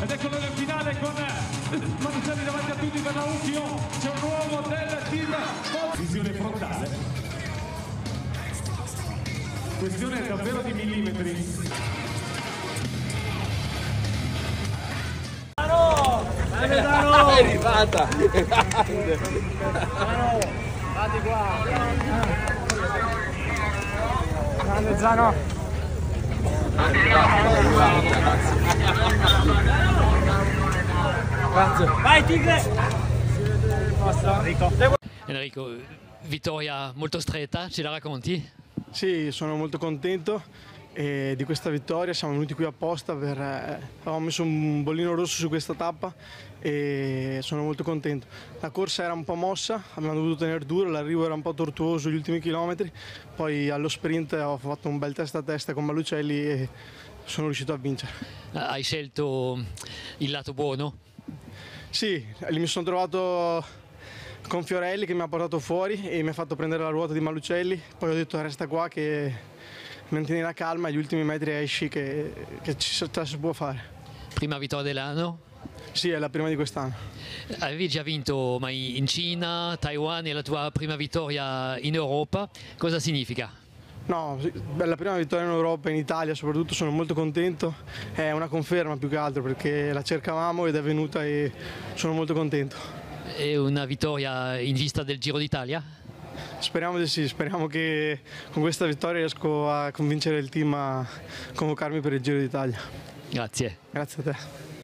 ed eccolo nel finale con Manucelli davanti a tutti per Lauchio, c'è un uomo del team, visione frontale, questione davvero di millimetri. È arrivata! Grande! Vadi qua! Grande Zano! Grazie! Vai Tigre! Enrico, vittoria molto stretta, ce la racconti? Sì, sono molto contento di questa vittoria, siamo venuti qui apposta avevamo messo un bollino rosso su questa tappa e sono molto contento. La corsa era un po' mossa, abbiamo dovuto tenere duro, l'arrivo era un po' tortuoso gli ultimi chilometri, poi allo sprint ho fatto un bel testa a testa con Malucelli e sono riuscito a vincere. Hai scelto il lato buono? Sì, lì mi sono trovato con Fiorelli che mi ha portato fuori e mi ha fatto prendere la ruota di Malucelli, poi ho detto resta qua che mantieni la calma e gli ultimi metri esci che ce la si può fare. Prima vittoria dell'anno? Sì, è la prima di quest'anno. Avevi già vinto mai in Cina, Taiwan, è la tua prima vittoria in Europa, cosa significa? No, la prima vittoria in Europa e in Italia soprattutto, sono molto contento, è una conferma più che altro perché la cercavamo ed è venuta e sono molto contento. È una vittoria in vista del Giro d'Italia? Speriamo di sì, speriamo che con questa vittoria riesco a convincere il team a convocarmi per il Giro d'Italia. Grazie. Grazie a te.